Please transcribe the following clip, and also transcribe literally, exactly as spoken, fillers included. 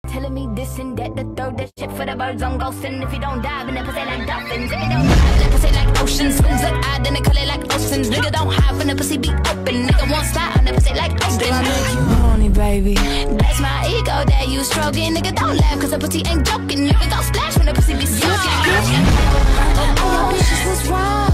Telling me this and that, the throw that shit for the birds on ghosting. If you don't dive in that pussy like dolphins, if you don't dive in that pussy like oceans, swings look odd, then they call it like oceans. Nigga don't hide from the pussy, be open. Nigga won't slide on the pussy like oceans. I make you horny, baby. That's my ego that you stroking. Nigga don't laugh, cause the pussy ain't joking. Nigga don't splash when the pussy be soaking. Oh, your bitches was wrong.